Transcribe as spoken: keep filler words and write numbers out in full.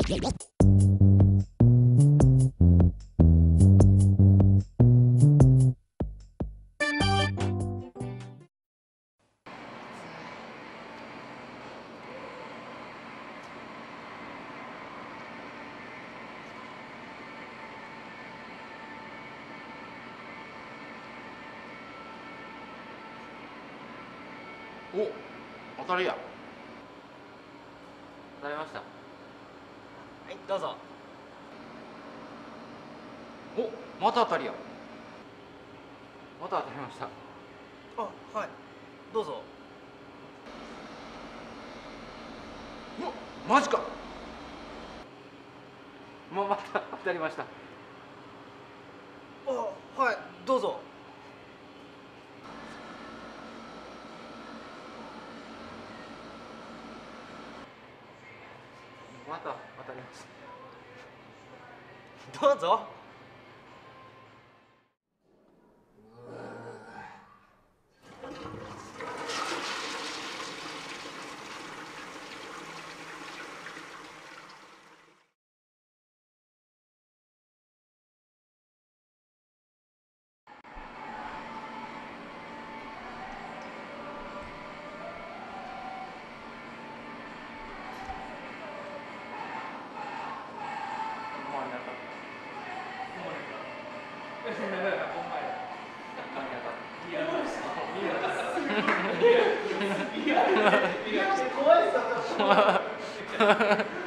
お、当たりや。当たりました。 はい、どうぞ。 お、また当たりや。また当たりました。 あ、はい、どうぞ。 うわ、マジか。もうまた当たりました。 あ、はい、どうぞ。 また当たりました。 どうぞ。 いや、いや、怖いさ。